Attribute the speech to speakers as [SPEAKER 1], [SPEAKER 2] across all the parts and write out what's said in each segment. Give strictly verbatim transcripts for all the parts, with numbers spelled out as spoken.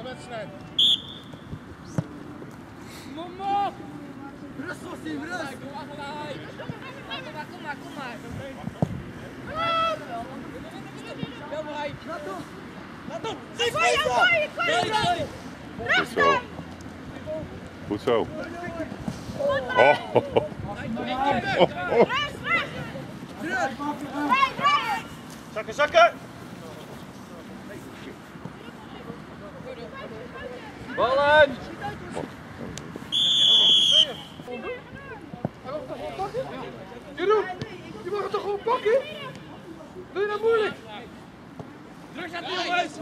[SPEAKER 1] wedstrijd. Kom op! Rust op, team, rust! Kom maar, kom maar, kom maar. Wel maar. Laat doen! Laat doen! Geef me!
[SPEAKER 2] Goed zo. Goed zo. Oh. Oh.
[SPEAKER 3] Zakken, zakken!
[SPEAKER 1] Ballen! Jeroen, je mag het toch gewoon pakken? Doe je dat moeilijk? Druk aan de jongens!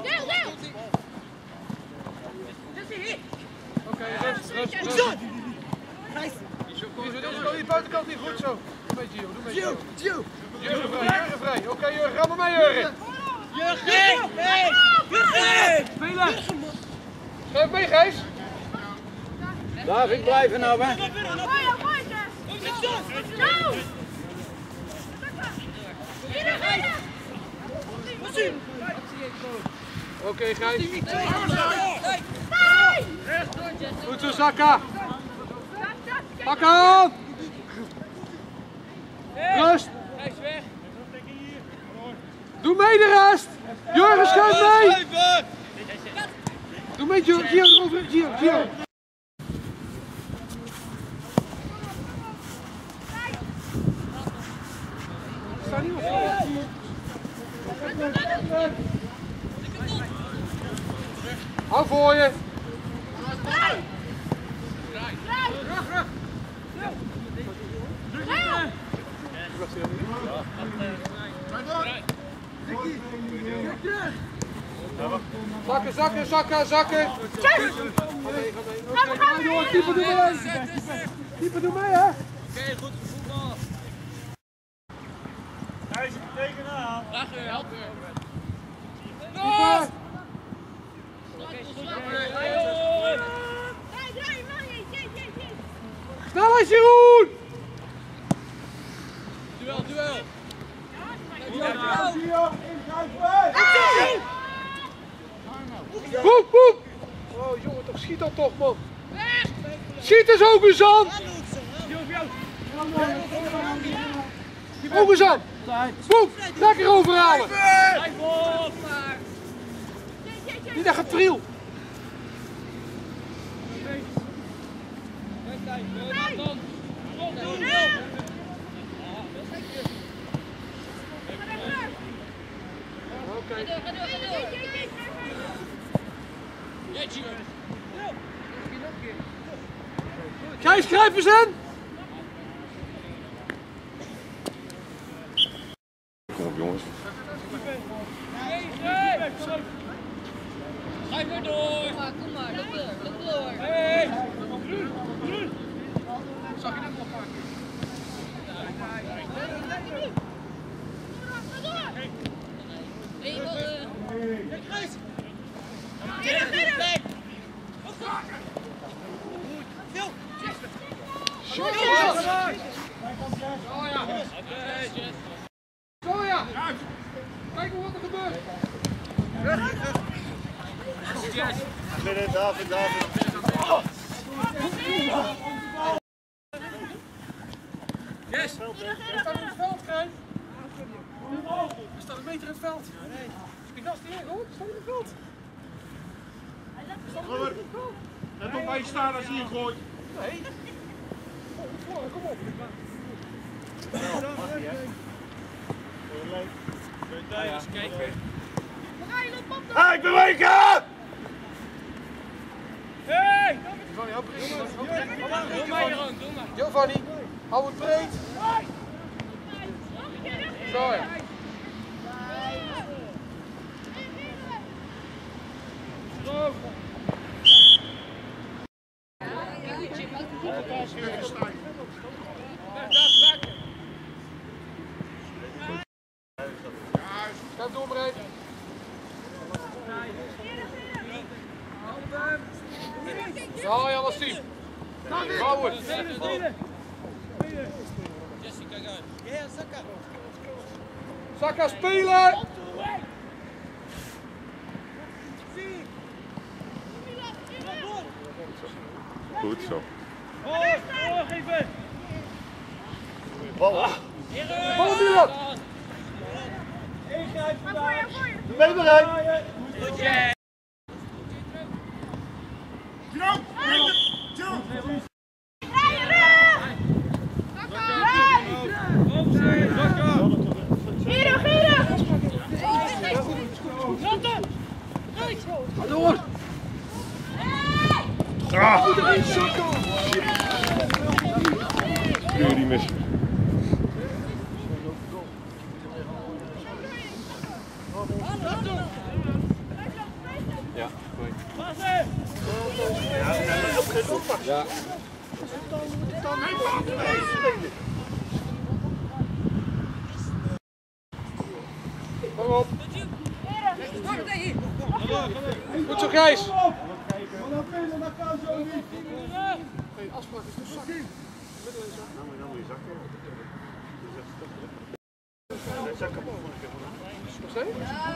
[SPEAKER 1] Oké, rust, rust, rust. Dit is die buitenkant niet goed zo. Doe mee, Gio, doe mee, Gio. Gio! Jurgen vrij, Jurgen vrij. Oké, Jurgen, ga maar mee, Jurgen. Jurgen! Hey! Jurgen! Spelen! Schrijf mee, Gijs.
[SPEAKER 3] David, blijven nou, hè.
[SPEAKER 1] Oké, okay, Gijs. Goed zo, Zakka. Pak aan. Rust. Doe mee de rest. Jurgen, schuif mee. Doe mee, Gio. Gio, erover. Gio, Gio. Sta niet op. Hou voor je. Zakken, zakken, zakken, zakken. Keeper, doe mee. Keeper, doe mee, hè.
[SPEAKER 3] Oké, goed voetbal. Hij is er tegenaan.
[SPEAKER 1] Lachen, helpen. Snel eens, Jeroen! Duel, duel! Boep, boep! Oh jongen, toch schiet dan toch, man! Schiet eens, Oguzan! Oguzan! Boep! Lekker overhalen! Niet echt getriel! Gijs, grijp eens in!
[SPEAKER 2] Kom op, jongens.
[SPEAKER 1] Ga maar door! Kom maar, kom maar, loop door, loop door! Hey! Zag je dat nog pakken? Zo ja! Kijk wat er gebeurt!
[SPEAKER 3] Binnen, David, David.
[SPEAKER 1] Yes! We staan in het veld, Gijs! We staan een meter in het veld! Die gast hier, hoor! We staan in het veld!
[SPEAKER 3] Robert, let op waar je staat als je hier gooit.
[SPEAKER 1] Nee! Kom op!
[SPEAKER 3] Hey, bewegen!
[SPEAKER 1] Hey! Giovanni, hou breed. Doe maar, Jeroen, doe maar. Giovanni, hou het breed. Zo ja. Zo. Ga doorbreiden. Zo, ja, was team. Bouwen. Jessica, gaan. Ja, Zakka. Zakka, spelen!
[SPEAKER 2] Goed zo.
[SPEAKER 3] Bal.
[SPEAKER 1] Bal Milan!
[SPEAKER 3] Ben je bereid?
[SPEAKER 4] Giro, Giro!
[SPEAKER 1] Ga door!
[SPEAKER 2] Ah! Kun je die missen?
[SPEAKER 1] Ja, goed.
[SPEAKER 3] Ja.
[SPEAKER 1] Kom op. Goed zo, Gijs. Geen afspraak is de zak. Nog steeds?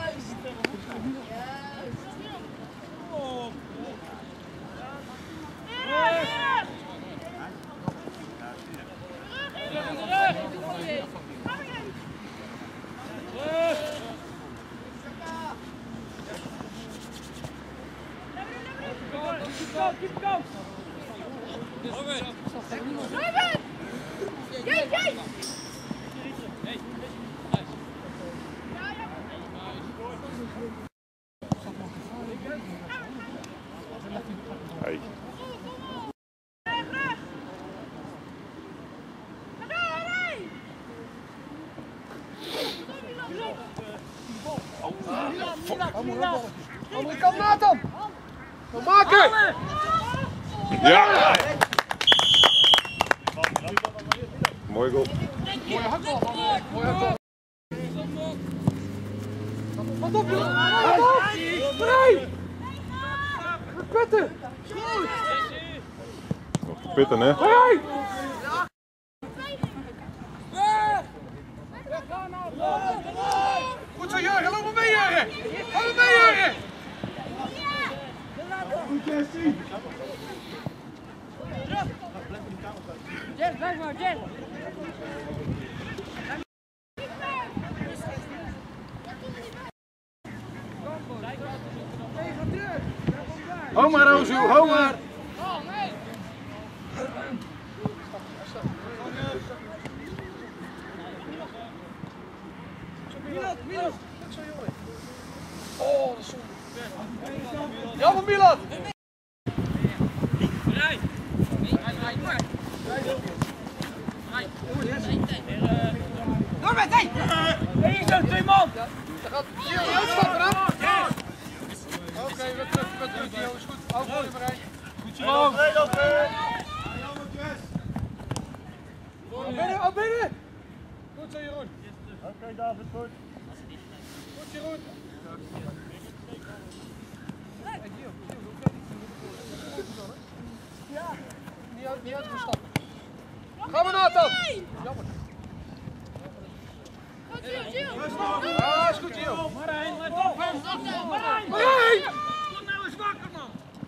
[SPEAKER 2] Hey.
[SPEAKER 1] Andere kant, Nathan! Dan maken!
[SPEAKER 2] Ja! Mooi goal.
[SPEAKER 1] Mooie hakbal van Mooie hakbal. Wat op, joh! Wat op! Nee! Met petten!
[SPEAKER 2] Nog pitten, hè?
[SPEAKER 1] Hey! Goed zo, Jurgen! Loop maar mee, Jurgen! Loop maar mee, Jurgen!
[SPEAKER 3] Goed, Jesse.
[SPEAKER 4] Jess, blijf maar, Jess!
[SPEAKER 1] Hou maar, Rozu, hou maar! Milan, Milan! Oh, dat is zonde. Jammer, Milan! Door met, hé! Eén zo, twee man! Daar gaat Gio uitstappen, hè? Oké, weer terug, weer terug, Gio, is goed. Hou voor je maar één. Goed zo. Al binnen, al binnen! Goed zo, Jeroen.
[SPEAKER 3] Oké, David, goed.
[SPEAKER 1] Goed, Jeroen. Ja, niet uit, niet uit gaan stappen. Gaan we, Nathan! Jammer. Ja, is goed, Gio. Marijn, let op! Marijn! Marijn! Kom nou eens wakker, man!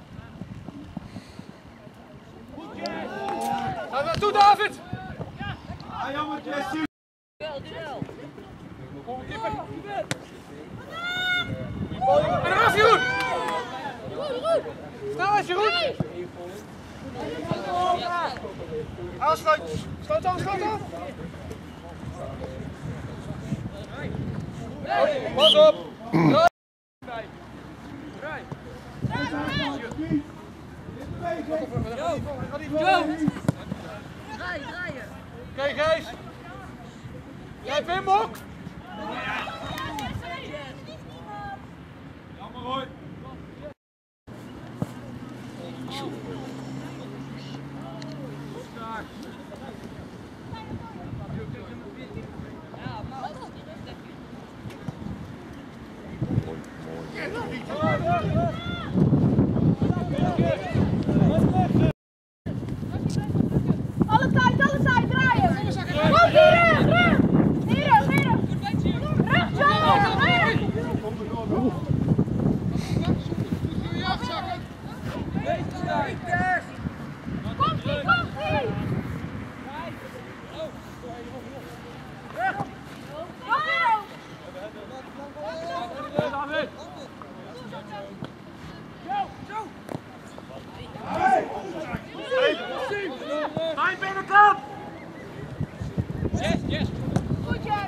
[SPEAKER 1] Ga er naartoe, David!
[SPEAKER 3] Ah, jammer, Jesse.
[SPEAKER 1] Kom, kippen! En eraf, Jeroen! Snel eens, Jeroen! Aansluit! Sluit aan, sluit aan! Pas op! Draai! Draai!
[SPEAKER 4] Draai, draaien!
[SPEAKER 1] Oké, Gijs! Jij Wim ook?
[SPEAKER 3] Jammer hoor.
[SPEAKER 4] Alle tijd, alle tijd, draaien! Kom hier, rug! Hier, hier! Rug, zo! Rug! Komt-ie, komt-ie!
[SPEAKER 3] Mijn binnenkant!
[SPEAKER 4] Yes, yes. Goed, Jess.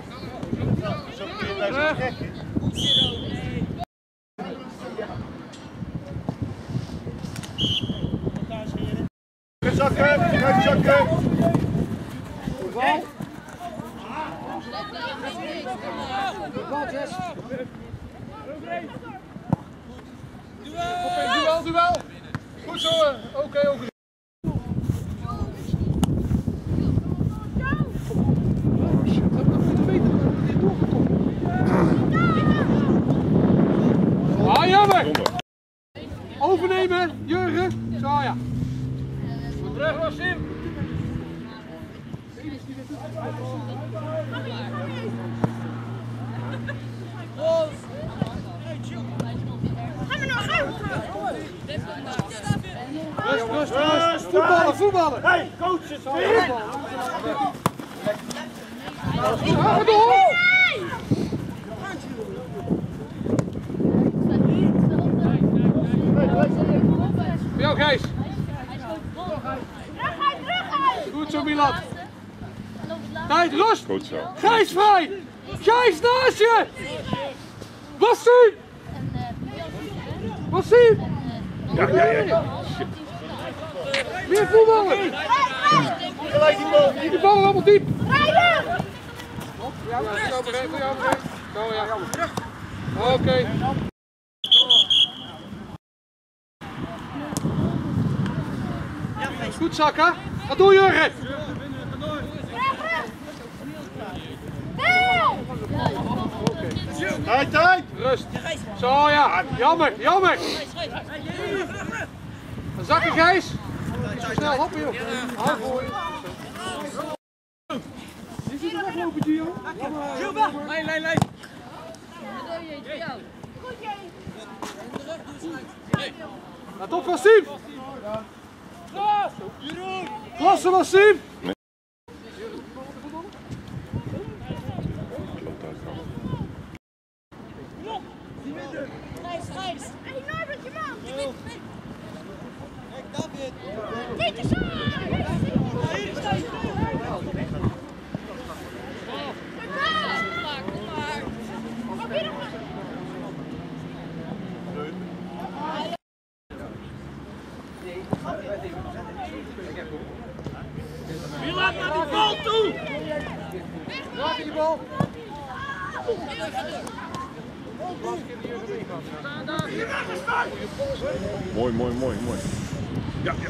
[SPEAKER 3] Zakken, kijk zakken!
[SPEAKER 1] Bal. Bal, Jess. Duel, duel. Goed zo. Oké, okay, ook. Ah, jammer! Overnemen, Jurgen. Zo ja. Terug was Sim.
[SPEAKER 4] Gaan we nog gaan?
[SPEAKER 1] Rust, rust, rust. Voetballen, voetballen.
[SPEAKER 3] Hey, coaches, weer!
[SPEAKER 1] Ga door! Voor jou, Gijs. Goed zo, Milan. Tijd, rust.
[SPEAKER 2] Goed zo.
[SPEAKER 1] Gijs vrij. Gijs naast je. Wassim. Wassim.
[SPEAKER 2] Ja, ja, ja.
[SPEAKER 1] Meer voetballen.
[SPEAKER 3] Gelijk die bal!
[SPEAKER 1] Die ballen allemaal diep.
[SPEAKER 4] Rijden!
[SPEAKER 1] Ja, voor jou, voor jou, voor jou. Zo ja. Oké. Okay. Goed zakken. Wat doe je, Jurgen?
[SPEAKER 3] Tijd, tijd!
[SPEAKER 1] Rust. Zo ja. Jammer, jammer. Dan zakken, Gijs. Zo snel, hoppen joh. Hou voor je. Is dit een weglopen, Gio? Lijn, lijn, lijn. Laat op, Wassim. Klasse, Wassim.
[SPEAKER 4] Hey Norbert, je man! Kijk, David! Dit is
[SPEAKER 3] Wie laat naar die bal toe?
[SPEAKER 1] Raak in die bal.
[SPEAKER 2] Mooi, mooi, mooi, mooi. Ja, ja.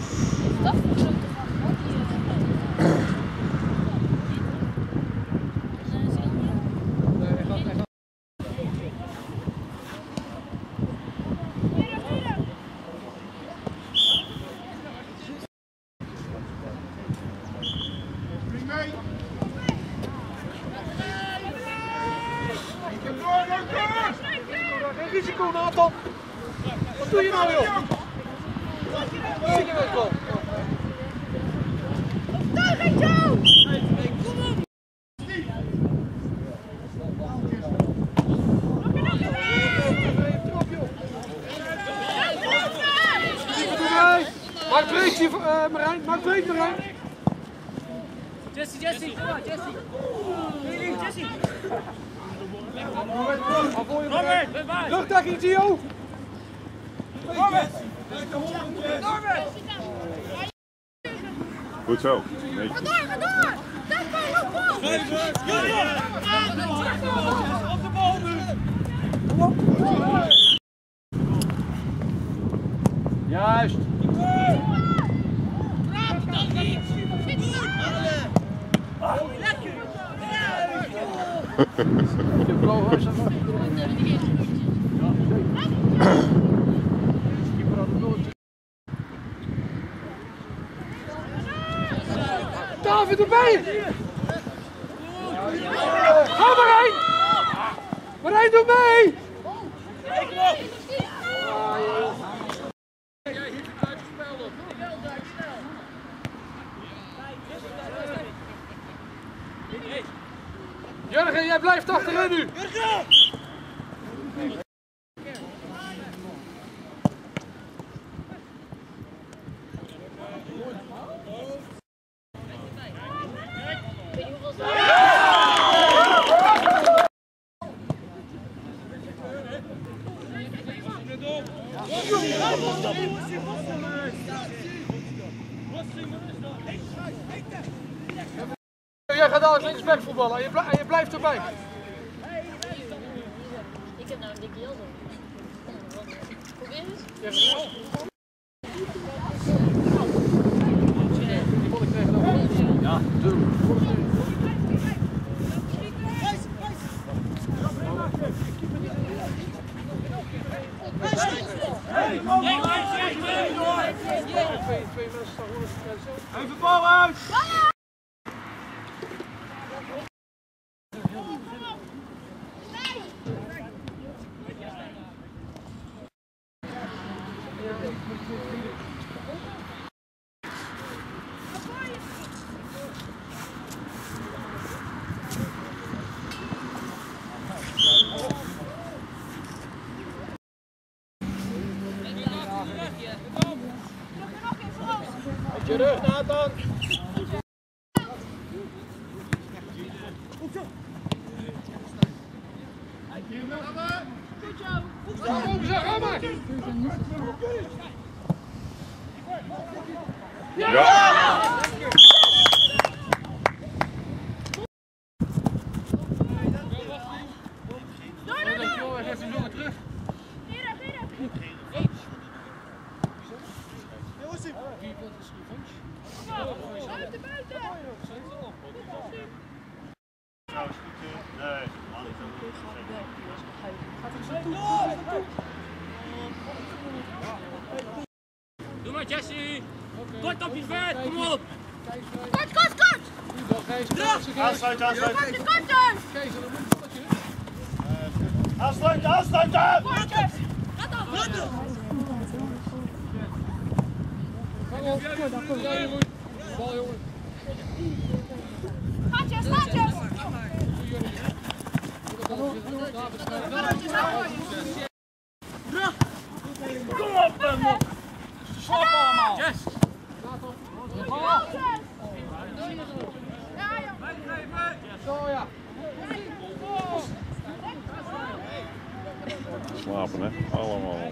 [SPEAKER 1] Geen risico, Nathan. Wat doe je nou, joh? Wat zie je met bal?
[SPEAKER 4] Daar gaat Joe!
[SPEAKER 1] Maak breed, uh, Marijn. Maak breed, Marijn.
[SPEAKER 5] Jesse, Jesse, kom maar, Jesse. Jesse.
[SPEAKER 1] Al voor je, Marijn. Rugdekking, Gio.
[SPEAKER 2] Goed zo. Nee.
[SPEAKER 4] Ga door, ga door! Dat kan op bal!
[SPEAKER 3] Op de bal nu!
[SPEAKER 1] Juist. David, waar ben je? Ga Marijn! Marijn, doe mee! jij blijft achterin nu. Jij gaat dadelijk linksback voetballen en je, blijft, en je blijft erbij.
[SPEAKER 4] Ik heb nou een dikke jas op. Probeer eens.
[SPEAKER 1] Ja, die bal ik tegen de hand. Ja, doe.
[SPEAKER 3] Even bal uit!
[SPEAKER 1] Met je rug, Nathan. Kom zo, ga maar.
[SPEAKER 2] Ja!
[SPEAKER 1] Dankjewel, geef hem jongen terug.
[SPEAKER 4] Buiten, buiten!
[SPEAKER 3] Doe maar Jesse! Kort op je vet, kom op!
[SPEAKER 4] Kort, kort, kort!
[SPEAKER 3] Aansluiten, aansluiten!
[SPEAKER 4] Kort, kort dus!
[SPEAKER 1] Kees, dan moet je balletje.
[SPEAKER 3] Aansluiten, aansluiten!
[SPEAKER 4] Kortjes! Gaat af, gaat af!
[SPEAKER 1] Bal, jongen.
[SPEAKER 4] Gaatjes, gaatjes!
[SPEAKER 3] Kom op, man! Slap allemaal! Yes!
[SPEAKER 4] Ja, joh!
[SPEAKER 1] Zo, ja.
[SPEAKER 2] Slapen, hè? Allemaal.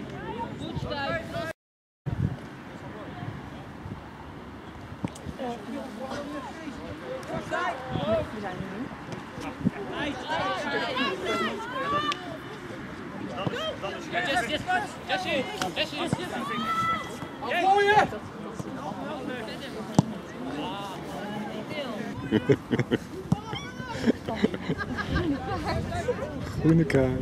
[SPEAKER 3] Jesse, Jesse, Jesse!
[SPEAKER 1] Afgooien!
[SPEAKER 2] Groene kaart.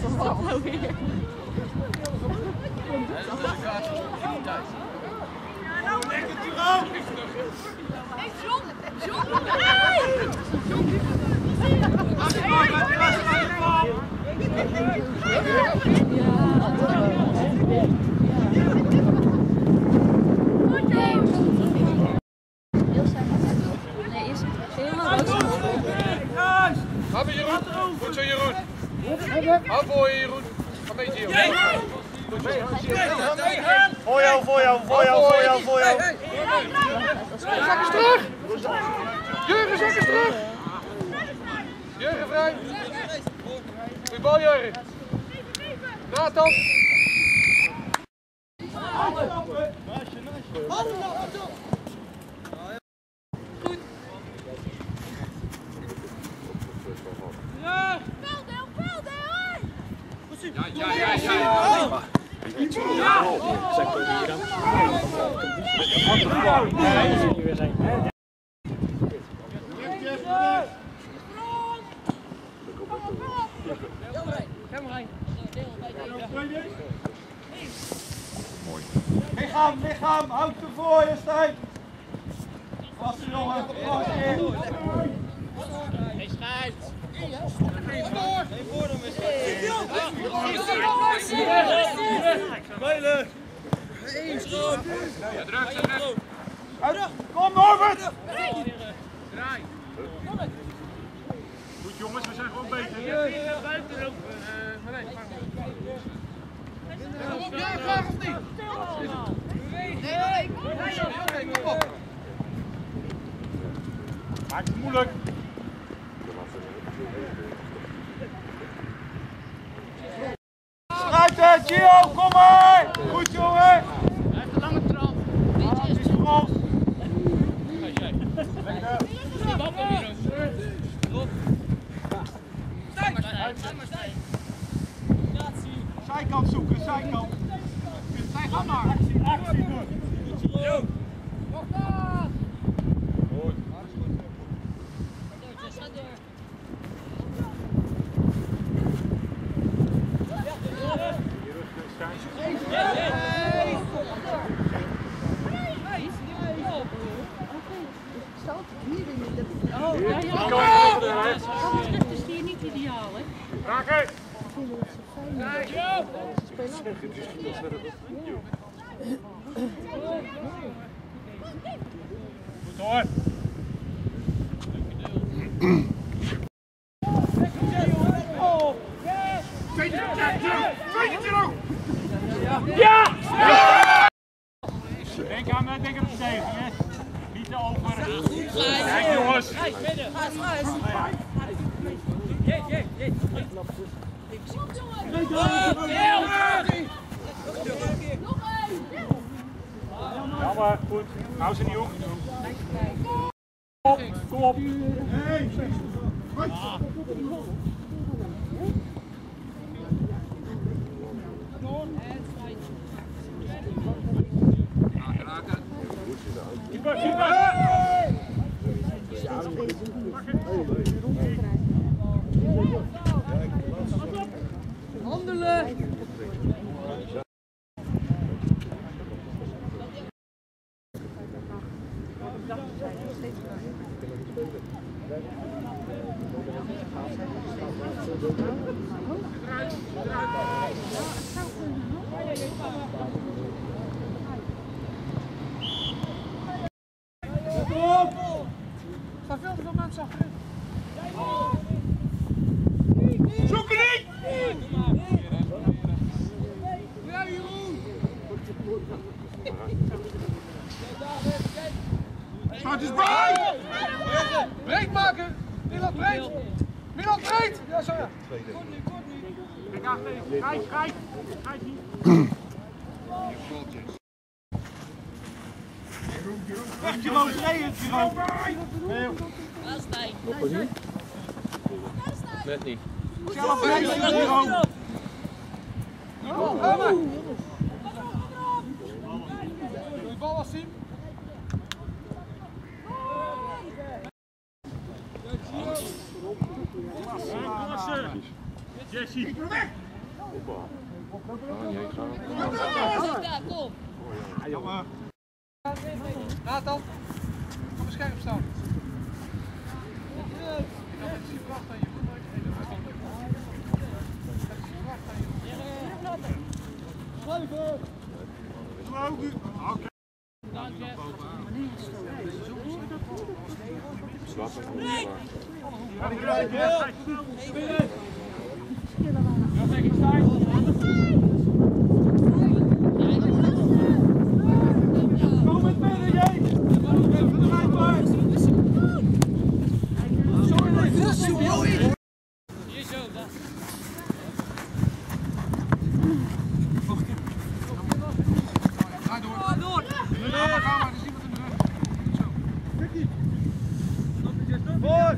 [SPEAKER 1] Ga maar Jeroen. Goed zo Jeroen. Hou voor je Jeroen. Ga een beetje Jeroen.
[SPEAKER 3] Voor jou, voor jou, voor jou, voor jou, voor jou!
[SPEAKER 1] Zak eens terug. Jurgen, zak eens terug. Jurgen vrij. Goeie bal Jurgen. Nathan. Ja, ja, ja, ja.
[SPEAKER 2] Mooi.
[SPEAKER 3] Lichaam, lichaam, houd ervoor je, Stijn! Vast jongen, vast in! Hij schijt! Geen voordeel meer! Spelen!
[SPEAKER 1] Ja, druk, druk.
[SPEAKER 3] Kom Norbert!
[SPEAKER 1] Draai.
[SPEAKER 6] jongens, we zijn gewoon beter.
[SPEAKER 1] Buiten ook. Maar nee, kom jij graag of niet? Nee, nee, nee, kom op.
[SPEAKER 6] Maakt het moeilijk. Struiten, Gio, kom maar! Goed jongen!
[SPEAKER 3] Hij heeft een lange trap.
[SPEAKER 6] Ah, het is voor ons.
[SPEAKER 3] De bal van Miro. Stijn maar Stijn, Stijn maar Stijn.
[SPEAKER 6] Zijkant zoeken, zijkant. Stijn, ga maar. Actie, actie doen. Goed.
[SPEAKER 5] Oh, ja, ja. Het is hier niet ideaal, hè?
[SPEAKER 6] Raken! Goed hoor! Ja! Denk aan, denk aan de verdediging, hè? Niet te over. Kijk jongens!
[SPEAKER 3] Jee, jee, jee.
[SPEAKER 6] Jammer, goed. Hou ze niet op. Kom op, kom op. Keeper, keeper!
[SPEAKER 5] Handelen!
[SPEAKER 1] Ga veel te veel mensen achterin.
[SPEAKER 6] Zoek er niet!
[SPEAKER 1] Ja, Jeroen!
[SPEAKER 6] Staat eens bij!
[SPEAKER 1] Breed maken! Milan breed! Milan breed! Ja, zo ja.
[SPEAKER 6] Kijk achter, kijk, kijk! Kijk hier! Echt Jeroen, schreeuwen Jeroen!
[SPEAKER 3] Net niet.
[SPEAKER 6] Zelf rijden Jeroen!
[SPEAKER 1] Kom, ga maar! De bal was zien.
[SPEAKER 6] Jesse!
[SPEAKER 5] Kom!
[SPEAKER 6] Jammer!
[SPEAKER 1] Nathan, kom eens scherp staan. Ik had het gebracht aan je moeder. Het is gebracht aan je moeder.
[SPEAKER 6] Oké.
[SPEAKER 3] Dank je. Hier zo, dan.
[SPEAKER 1] Ga door. Ga door. Ga maar, ga maar. Er is iemand in de rug. Goed zo.
[SPEAKER 6] Voor!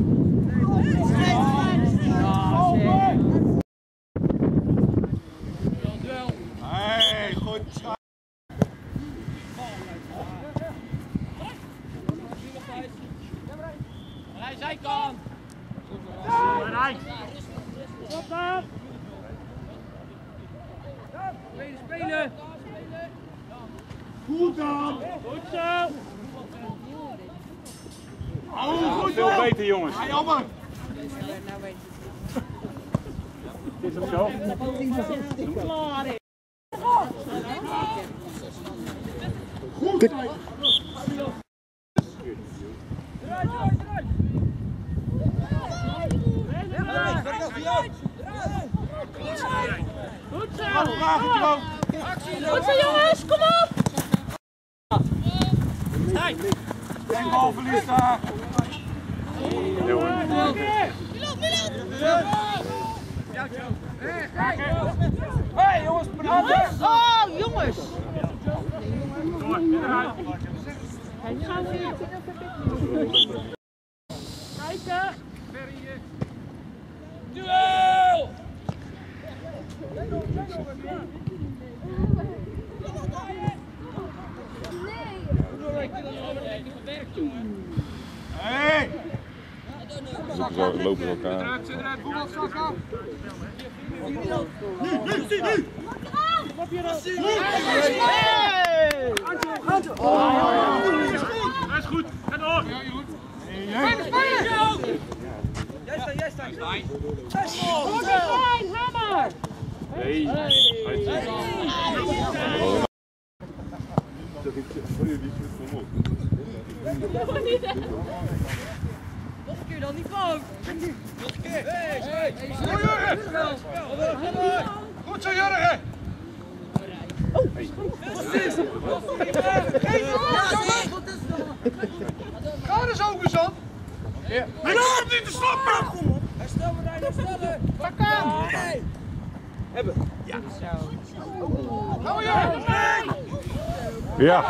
[SPEAKER 6] Hey, goed.
[SPEAKER 3] Hij zijkant.
[SPEAKER 6] Rij! Op dan!
[SPEAKER 3] Spelen, spelen.
[SPEAKER 6] Goed dan! Goed zo! Oh, goed veel beter jongens! Ja, jammer! Is het zo? Klaar! Goed!
[SPEAKER 4] Goed zo jongens, kom op!
[SPEAKER 6] Geen balverlies daar. Hé jongens, praten!
[SPEAKER 4] Oh jongens!
[SPEAKER 6] Door, binnenuit.
[SPEAKER 4] Kijken!
[SPEAKER 3] Duel!
[SPEAKER 6] Hé!
[SPEAKER 2] Zo lopen ze elkaar.
[SPEAKER 1] Eruit, zit eruit, voetbal, slag af.
[SPEAKER 6] Dat is goed, ga door!
[SPEAKER 1] Ja, Jeroen. Spelen, spelen!
[SPEAKER 3] Jij staat, jij staat.
[SPEAKER 4] Goed zijn, hammer!
[SPEAKER 2] Nee, uitzien.
[SPEAKER 3] Nog een keer dan, niet fout. Nog een keer. Hey,
[SPEAKER 1] Goed, Jurgen! Goed zo, Jurgen! Ga er zo, Guzan!
[SPEAKER 6] Hij komt niet te stoppen!
[SPEAKER 3] Herstel maar, herstellen.
[SPEAKER 1] Pak aan!
[SPEAKER 3] Hebben.
[SPEAKER 1] Gaan we, Jurgen!
[SPEAKER 2] Ja.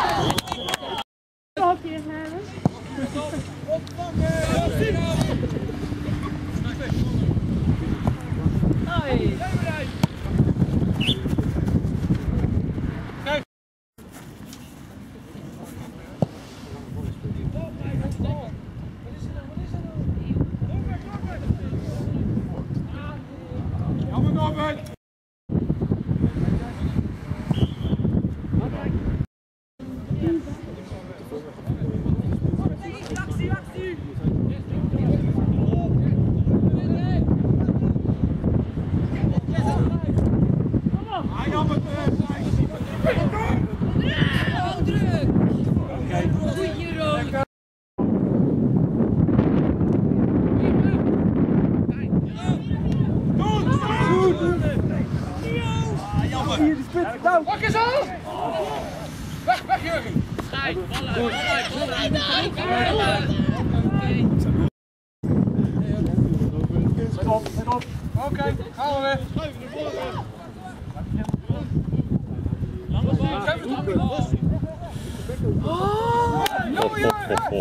[SPEAKER 6] Jammer Norbert!
[SPEAKER 3] Actie, actie.
[SPEAKER 6] Ah, jammer!
[SPEAKER 3] druk. Goed, Jeroen.
[SPEAKER 1] Pak eens aan! Weg, weg, Jurgen!
[SPEAKER 6] Stop, stop!
[SPEAKER 1] Oké, okay, gaan we weer. Oh, jongen, Jurgen!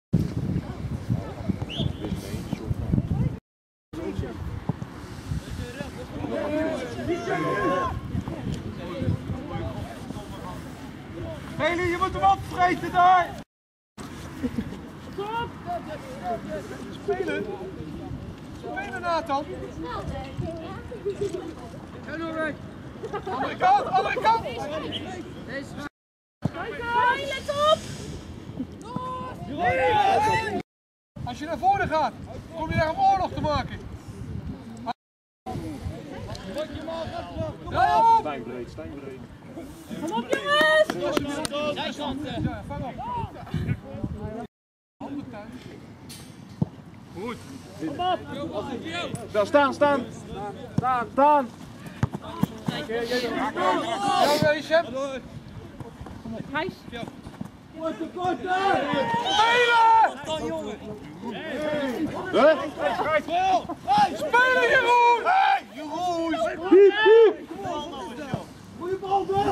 [SPEAKER 6] Heli, je moet hem opvreten daar!
[SPEAKER 1] Spelen! Spelen, Nathan! Andere kant, andere kant!
[SPEAKER 4] Fijn, let op!
[SPEAKER 1] Als je naar voren gaat, kom je daar om oorlog te maken. Ja, op!
[SPEAKER 6] Stijnbreed, stijnbreed.
[SPEAKER 4] Kom op jongens!
[SPEAKER 1] Ja, vang op. Handen thuis.
[SPEAKER 6] Goed.
[SPEAKER 1] Wel staan, staan. Staan, staan. Ja, weesje.
[SPEAKER 4] Gijs.
[SPEAKER 1] Spelen! Spelen, Jeroen! Hey, Jeroen! Goeie bal, toch?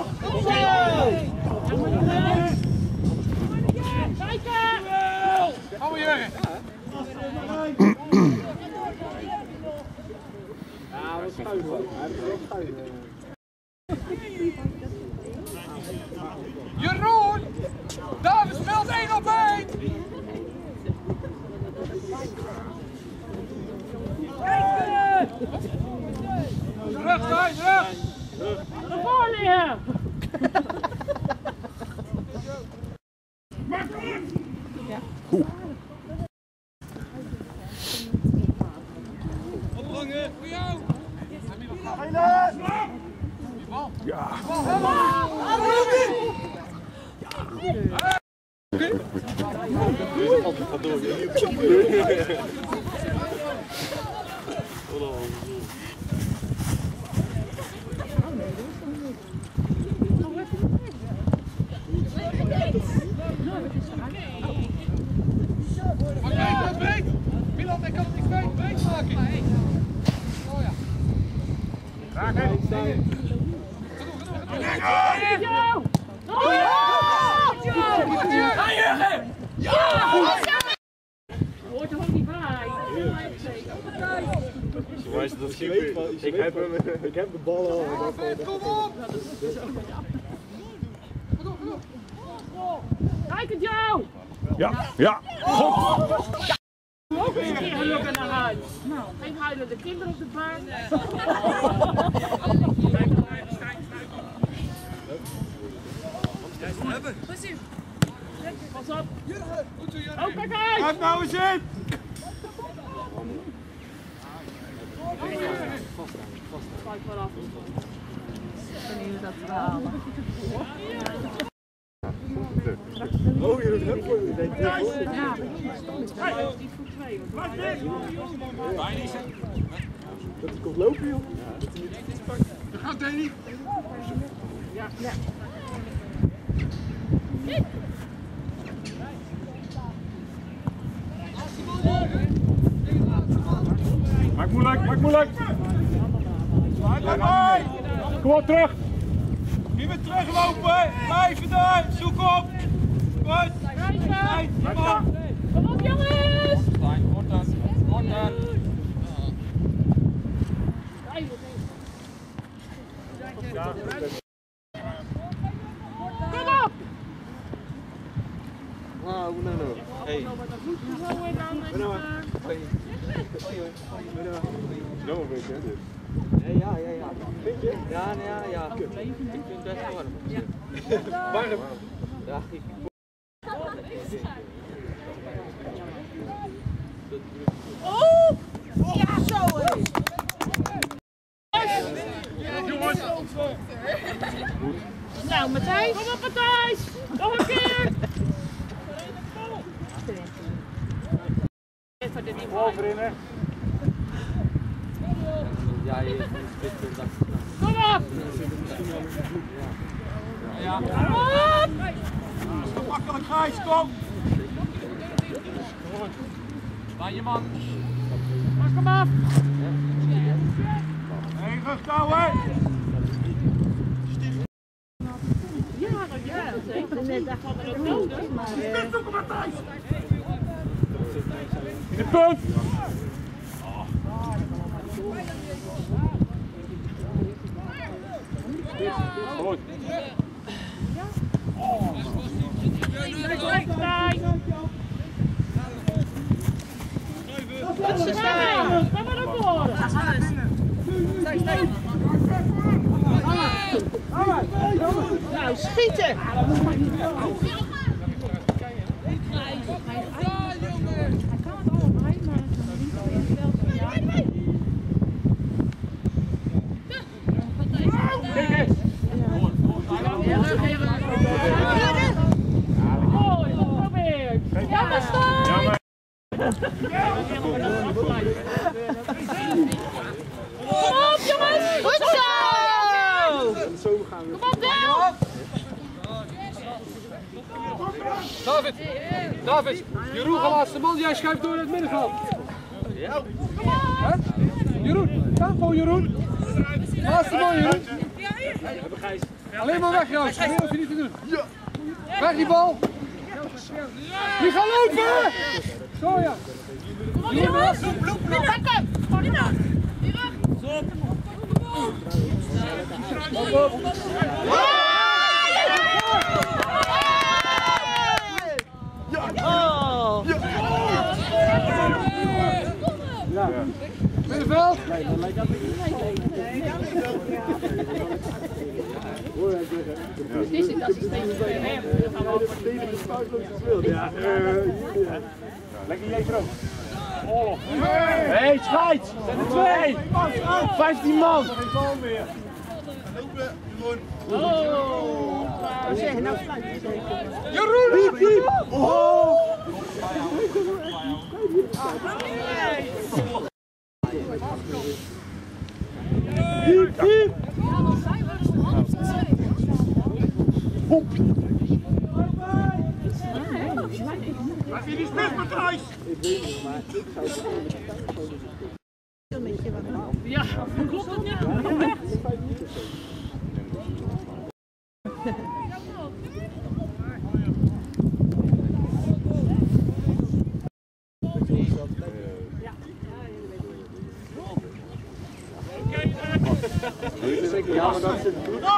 [SPEAKER 4] Kijken!
[SPEAKER 1] Gaan we, Jurgen.
[SPEAKER 7] Ja, wat schuiven.
[SPEAKER 1] Jeroen! David speelt één op één! Terug, Stijn, terug!
[SPEAKER 4] Naar voren liggen!
[SPEAKER 3] Ophangen, voor jou.
[SPEAKER 2] Ja.
[SPEAKER 5] Hoort er ook niet bij.
[SPEAKER 2] Waar is dat keeper? Ik heb hem.
[SPEAKER 7] Ik heb de bal al.
[SPEAKER 1] Kom op!
[SPEAKER 5] Kijk het, Joe!
[SPEAKER 2] Ja, ja. Goed.
[SPEAKER 5] Ook eens een keer huilen naar huis. Nou, geen huilen de kinderen op de bank. Pas op. Oh, kijk uit!
[SPEAKER 1] Blijf nou eens in!
[SPEAKER 5] Kijk maar af.
[SPEAKER 4] Dat verhaal.
[SPEAKER 7] Oh, je doet het voor je.
[SPEAKER 5] Ja, die voor twee.
[SPEAKER 7] Dat komt lopen, joh.
[SPEAKER 1] Dat gaat Danny.
[SPEAKER 5] Ja, ja.
[SPEAKER 6] Maak moeilijk, maak moeilijk. Kom op, terug.
[SPEAKER 1] Niet meer teruglopen. Blijven daar. Zoek op. Goed.
[SPEAKER 5] Kijk, kom op, jongens!
[SPEAKER 6] Ja.
[SPEAKER 5] Kom op!
[SPEAKER 7] Ah, hoe nou nou? Hey.
[SPEAKER 2] Zo een beetje, hè, dit.
[SPEAKER 7] Ja, ja, ja. Vind je? Ja, ja, ja. Ik vind het best warm.
[SPEAKER 1] Warm.
[SPEAKER 7] Ja, ik...
[SPEAKER 4] Oh! Ja, zo hé!
[SPEAKER 6] Jongens.
[SPEAKER 5] Nou, Matthijs! Kom op, Matthijs! Nog een keer!
[SPEAKER 6] Bal erin.
[SPEAKER 7] Ja, je spit dat.
[SPEAKER 5] Kom op!
[SPEAKER 7] Ja.
[SPEAKER 5] Kom op!
[SPEAKER 1] Makkelijk Gijs, kom.
[SPEAKER 7] Waar je man?
[SPEAKER 5] Pak hem af!
[SPEAKER 1] Heen, rug touwen.
[SPEAKER 5] Ja, ja, zeker. Net dacht van er ook nodig, maar...
[SPEAKER 6] In de punt. Goed.
[SPEAKER 5] Kijk, Stijn! Stijn, kom maar naar voren! Nou, schieten! Mooi, geprobeerd! Jammer, Stijn! Kom op, jongens! Goed zo! Kom op, Del!
[SPEAKER 1] David, David, Jeroen gaat laatste man, jij schuift door het middenveld.
[SPEAKER 7] Ja.
[SPEAKER 1] Hè? Jeroen, ga voor Jeroen. Laatste man, Jeroen. Alleen maar weg, Joost. Meer hoef je niet te doen. Weg die bal. Die gaat lopen! Zo ja.
[SPEAKER 4] Kom op, jongens! Pakken!
[SPEAKER 1] Op, op. Middenveld.
[SPEAKER 5] Is het assistent?
[SPEAKER 7] Ja,
[SPEAKER 6] Lekker jij ook. Oh. Hey, scheids! Zijn er twee! vijftien man! Geen bal meer.
[SPEAKER 5] Oh!
[SPEAKER 4] Zeg, nou sluit je zeker.
[SPEAKER 1] Jeroen! Piep, piep.
[SPEAKER 7] Oh!
[SPEAKER 1] Piep, piep. Laat je die spits, Matthijs!
[SPEAKER 7] Ik weet niet, maar ik zou het
[SPEAKER 5] Ja, klopt het niet?
[SPEAKER 2] Ja, maar dat zit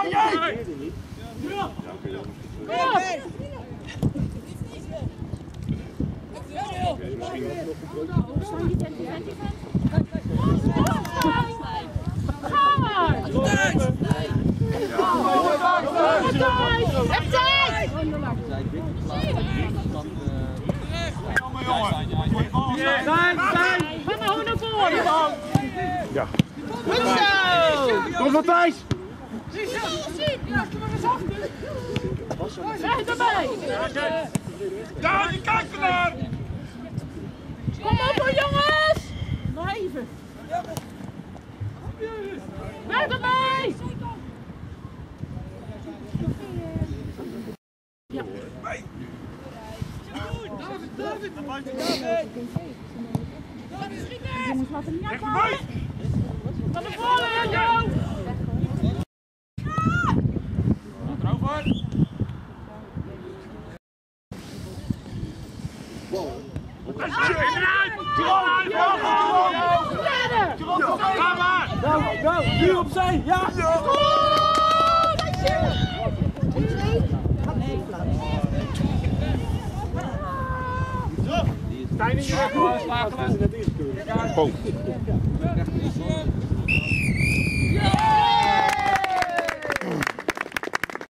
[SPEAKER 2] ja.
[SPEAKER 6] Kom Matthijs!
[SPEAKER 5] Weg erbij!
[SPEAKER 6] Daar, je kijkt vandaan!
[SPEAKER 5] Kom op hoor jongens! Nog even! Weg erbij! Ja.
[SPEAKER 6] David, David!
[SPEAKER 5] Jongens, laat hem niet aanvallen! Van de voren, Jo!
[SPEAKER 6] Nou, nou, nu opzij, ja! Stijn in je weg, gewoon.
[SPEAKER 2] Boom.